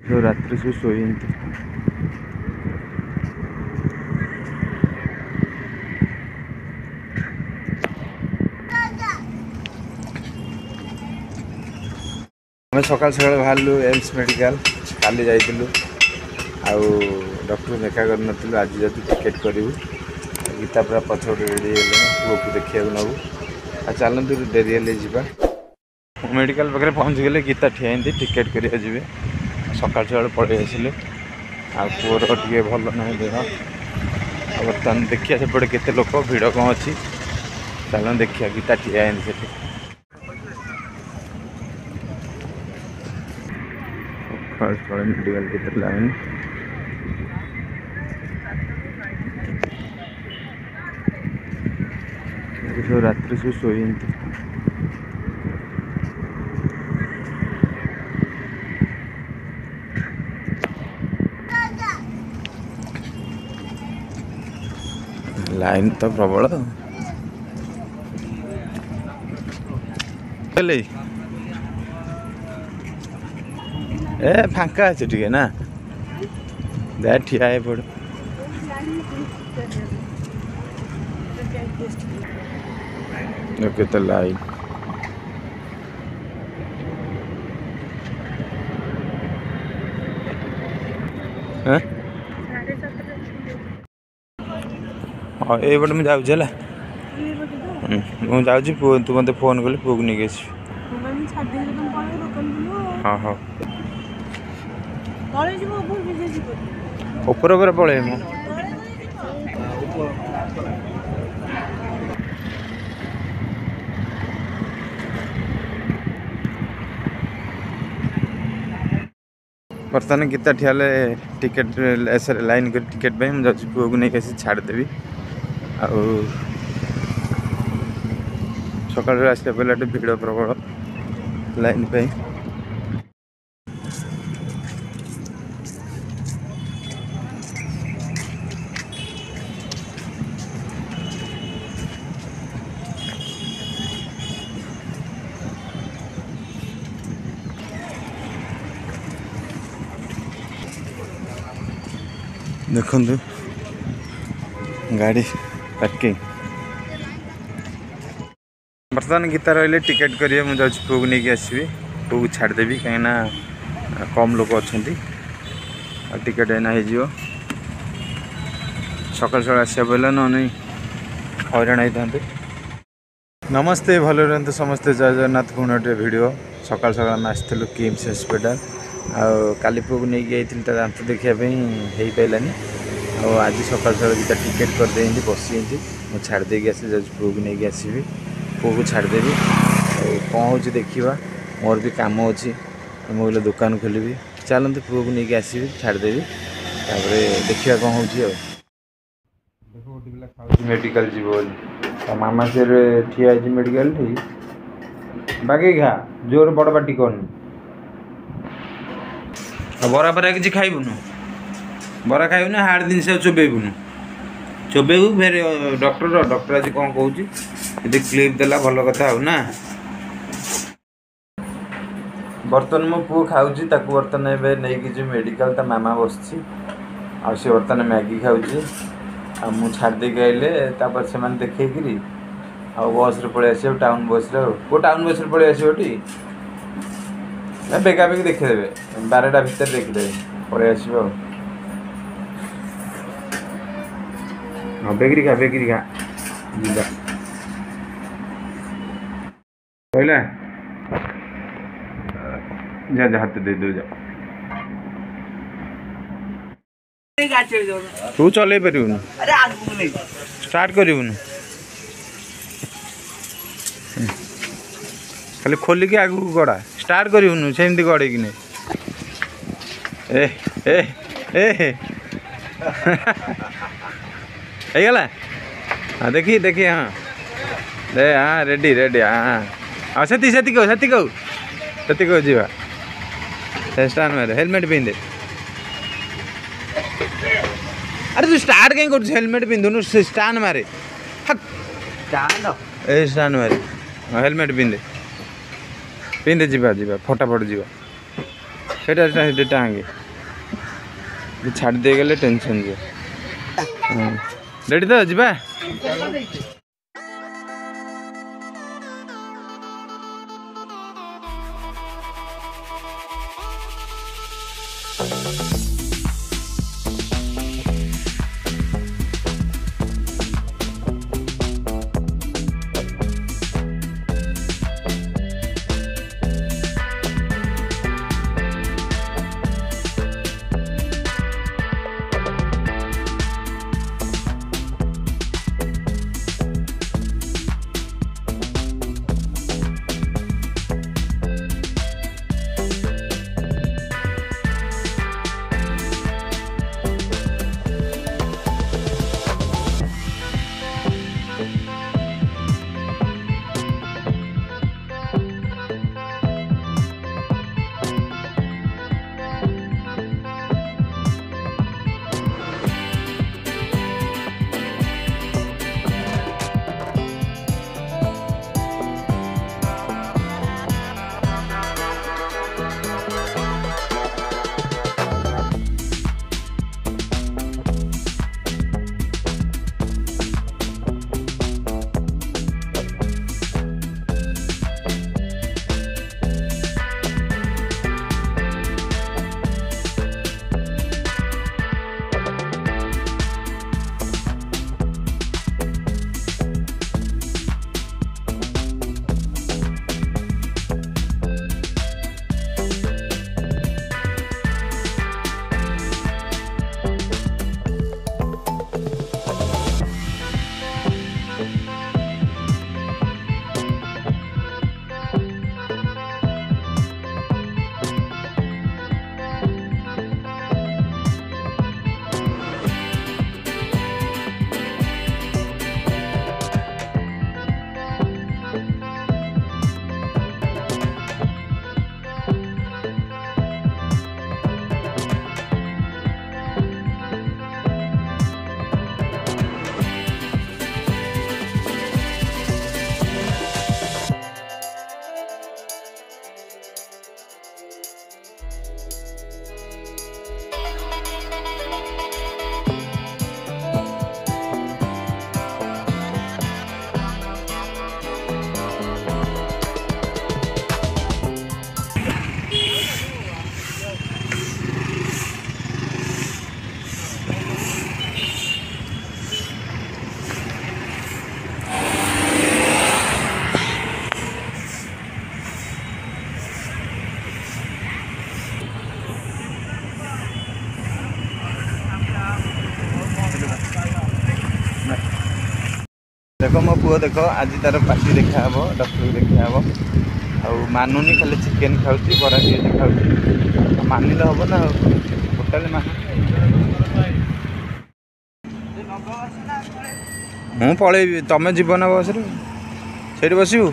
जो रात्रि से शोते आम सका सका बाहर एम्स मेडिकल काली जाइलु आउ डॉक्टर देखा कर आज जब टिकेट करूँ गीता पूरा पछपटे रेडी पुओ को देखा नबू चलतु डेरी हेल्ले जा मेडिकल पाखे पहुँची गले गीता ठिया टिकेट करा जी सका सका पलि आसिले आर टे भल ना देह बर्तमान देखिए सेपटे केते लोक भिड़ कौन अच्छी चल देखिए गीता ठिया से मेडिकल के लाइन जो रात्रि से शोते लाइन तो प्रबल ए फांका अच्छे टे ना दे ठिया पड़ तो लाइन हाँ हाँ ये बटे मुझे जाऊँ तू मत फोन कल पुआ को नहीं हाँ हाँ ऊपर ऊपर पड़े मु बर्तमान गीता ठिया टिकेट लाइन कर टिकेट मुझे पुआ को नहीं छाड़देवी सकाल आसला पहले भिड़ प्रबल लाइन पे देखु गाड़ी पार्किंग बर्तमान गीता रही टिकेट करिए मुझे पुआ को नहीं आसबि पुआ को छाड़देवी कहीं कम लोग अच्छा टिकेट एना हो सकाल सकाल आसा बोले ना नहीं हईराण होते। नमस्ते भल रही समस्ते जय जगन्नाथ पुणे गोटे भिड सकाल सकाल आम आसलु किम्स हस्पिटाल काली पुआ को नहीं दांत देखापी हो पारानी आज सकाल सकाल गीता टिकेट करदे बसी मुझे छाड़दे आसी पुआ को नहीं आसबि पुआ को छाड़देवी कौन हो देखा मोर भी कम अच्छी मुझे दुकान खोलि चलते पुआ को नहीं आसबि छाड़देवी देखा कौन हो देखो गोटे पिला खाऊ मेडिकल जीव मामा से ठिया मेडिकल बागे खा जोर बड़ पाटी कर बरा बरा कि खाइबुन बरा खाइबुन हार्ड जिनस चोबेबुन चोबेबू फिर डॉक्टर आज कौन कौच यदि क्लिप देला भल कथा हो ना बर्तमान मो पु खाऊँ बर्तमान एवं नहीं मेडिकल ता मामा बस बर्तमान मैगी खाऊँ आ मु छाड़ी आइले से देखी बस पलि आस टाउन बस टाउन बस पलि आसटी बेगाबेगी देखीदे 12टा भितर देखीदे पलि आस हाँ बेगरी खा जा कहला जा जा हाथ दे दो जा तू चल पार स्टार्ट करूँ खाली खोलिकी आगू गड़ा स्टार्ट करूँ सेमती गड़े कि ए ए ए गला हाँ देखी देखी हाँ दे हाँ रेडी रेडी हाँ हाँ से कौ जी स्टार्ट मारे हेलमेट पिंधे अरे तू स्टार्ट कहीं कर हेलमेट पिंधुनु स्टार्ट मारे स्टार्ट मारे हेलमेट पिंधे पिंधे जीवा फटाफट जीवा से टाँगे छाड़ दे गले टेंशन जे रेडी तो जा देख मो पुओ देख आज तार पार्टी देखा हे डॉक्टर को देखा हे आ मानुनी खाली चिकेन खाऊँ बरा पिज खाऊँ मानिले हम ना टोटाल मु पलैबी तुम जीव ना बस से बसबू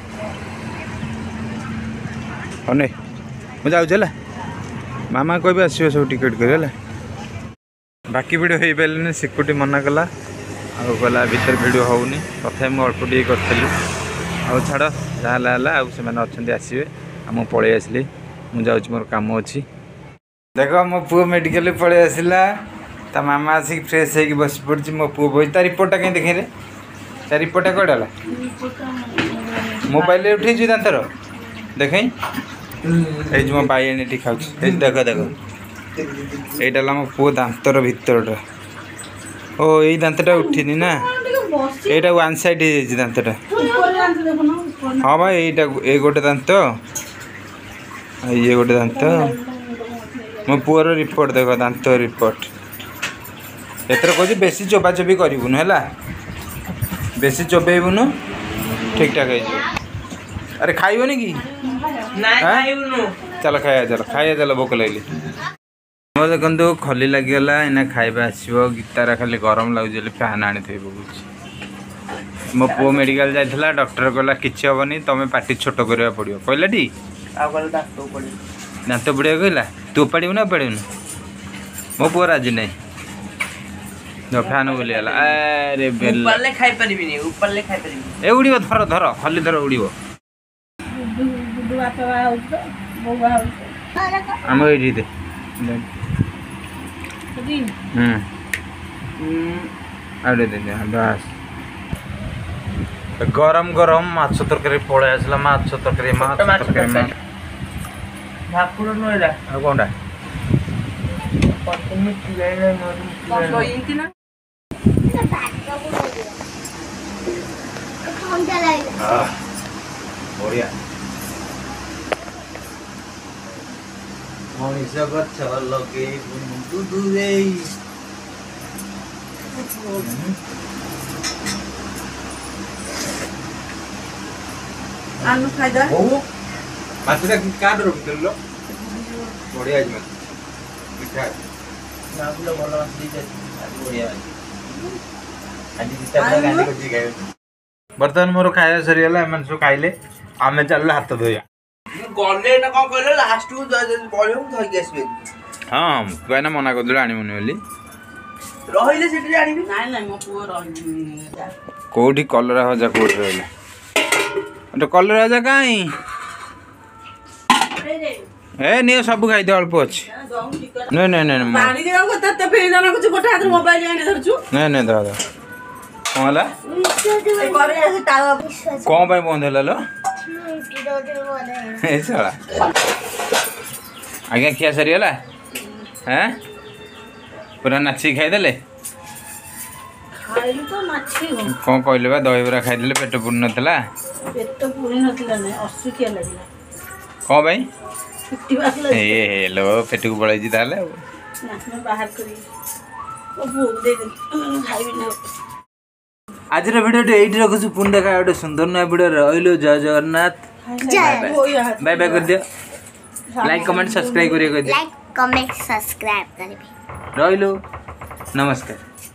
अने मुझे मामा कह आसो सब टिकेट कर बाकी वीडियो हो पारे सिक्योरिटी मना कला आउ गला भीतर वीडियो होनी तथा मुझे अल्प टे करी छाड़ जहाँ से आसवे मुझे पलि आसली मुझे मोर कम अच्छी देख मो पु मेडिकल पलि आसला ता मामा आसिक फ्रेश हो बस पड़ी मो पु बही ता रिपोर्टा कहीं देखे ता रिपोर्टा कौटा मोबाइल उठे दांतर देख मो बाई खाऊ देख देख यहाँ मो पु दांतर भितरटा ओ यही दांतटा उठिनी ना यहाँ वन साइड हो दांतटा हाँ भाई ये गोटे दांत ये गोटे दांत मो पुअर रिपोर्ट देख दांत रिपोर्ट एथर कह बेसी चोबाचोबी करूँ है बेसी चोबेबुनु ठीक ठाक हो अरे खाइबनी कि चल खाया चल भोक लगे मैं देखो खली लगिगला एना खाଇବା आसो गीतार खाली गरम लगुच फैन आनी मो पु मेडिकल जाइला डॉक्टर कहला किसी हेनी तुम पार्टी छोट करवा पड़ो कहला टी दांत पड़िया कहला तू उपाड़ू ना उपाड़ून मो पु राजी ना फैन बुलीगला अरे ए उड़ धर धर खली धर उड़ आम ये दे आड़े दे बस गरम गरम माछ तरकारी पड़े आसला माछ तरकारी भाकुर नोरा आ कोनडा पत्नी चिड़ै न ना बढ़िया मनीष गछ लगे दूरे आलू खाई दे ओ माछटा काट रो बढ़िया आज मिठा नाबुला भलो आसी दे बढ़िया बर्तमान मोर खाया सरीगला एम सब खाइले आम चल हाथ धोया गले ना कौन कहले लास्ट को बळियो धइ के आसबे हाँ कहना मना कर आनबुनि बोली रहिले सेठी जानिबी नाइ नाइ मो पुओ रहि कोठी कलरा भजा कोठी रहला तो कलरा भजा काई ए नियो सब खाइ दे अल्प अछि नहीं नहीं नहीं पानी के को तते फेर जाना कुछ गोटा हाथ मोबाइल आने धरछु नहीं नहीं दादा कोला ए करे आसे तावा कोन भाई बंद होला लो ए साला आगे खिया सरीगला हैं पूरा नाची खाई देले खाइलु तो माछी हो कौन कहले बा दही बरा खाई देले पेट पूर्ण नथला पेट तो पूरी नथिला नै असुकिया लागला कौन भाई 50 बास लागला ए हेलो पेट को पड़ै जी ताले ना मैं बाहर करी ओ भूख दे खाइबी ना आज भिडियो एइट रखुछु पुन देखा गोटे सुंदर नया भिडियो रहिलो जय जगन्नाथ बाय बाय कर दियो लाइक कमेंट सब्सक्राइब करियो कर दियो लाइक कमेंट सब्सक्राइब करबी रहिलो नमस्कार।